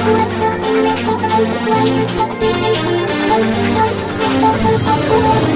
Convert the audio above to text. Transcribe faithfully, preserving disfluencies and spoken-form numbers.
When you're sexy, they feel good. Joy, just a person for